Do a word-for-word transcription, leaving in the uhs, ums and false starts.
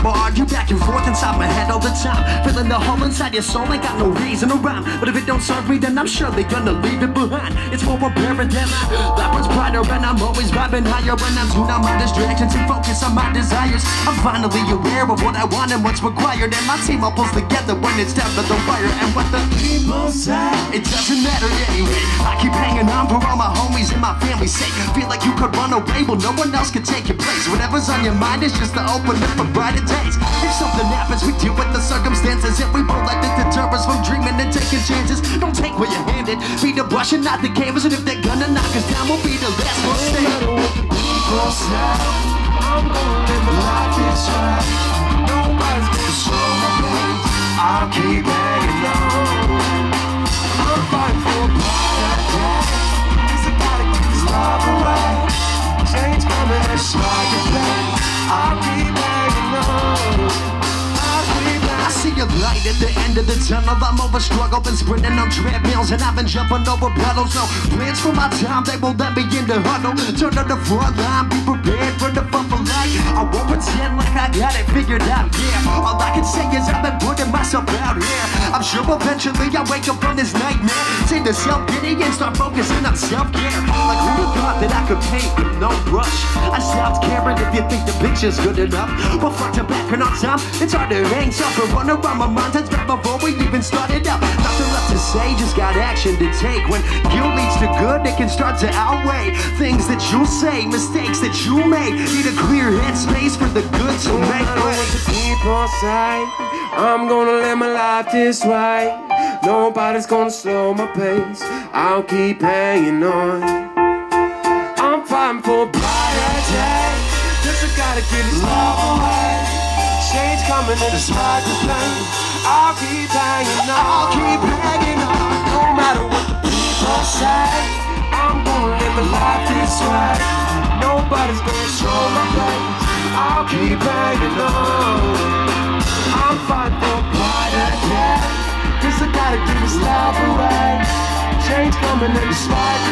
But argue back and forth inside my head all the time, feeling the hole inside your soul, ain't got no reason to rhyme. But if it don't serve me, then I'm surely gonna leave it behind. It's more apparent than I that was brighter, and I'm always vibing higher. When I'm tuned out my distractions and focus on my desires, I'm finally aware of what I want and what's required, and my team all pulls together when it's down to the wire. And what the people say, it doesn't matter anyway. I keep hanging on for all my homies and my family's sake. Feel like you could run away, well no one else can take your place. Whatever's on your mind is just to open up for brighter days. If something happens, we deal with the circumstances. If we won't let it deter us from dreaming and taking chances. Don't take what you're handed, be the brush and not the canvas. And if they're gonna knock us down, we'll be the last one standing. People say, I'm gonna live my life this way. Nobody's gonna show my pain. I'll keep hanging on. I'm fighting for a brighter day. Cause I gotta keep this love away. Change coming and start to play. I'll keep hanging on. I see a light at the end of the tunnel. I'm over struggle, been sprinting on treadmills, and I've been jumping over puddles. No plans for my time, they won't let me in the huddle. Turn to the front line, be prepared for the bumper light. I won't pretend like I got it figured out, yeah. All I can say is I've been putting myself out here. I'm sure eventually I'll wake up from this nightmare, take the self-pity and start focusing on self-care. Like who would thought that I could paint with no brush? I stopped caring if you think the picture's good enough. But front to back and on time, it's hard to hang tough and run around my mind that's back before we even started out. Nothing left to say, just got action to take. When guilt leads to good, it can start to outweigh things that you say, mistakes that you made. Need a clear headspace for the good to make way. What the people say, I'm gonna live my life this way. Nobody's gonna slow my pace. I'll keep hanging on. I'm fighting for a brighter day. Cause I gotta get this love away. Change coming and it's hard to play. I'll keep hanging on. I'll keep hanging on. No matter what the people say, I'm gonna live my life this way. Nobody's gonna show my face. I'll keep hanging on. I'm fighting for a brighter day. Cause I gotta give this love away. Change coming and it's hard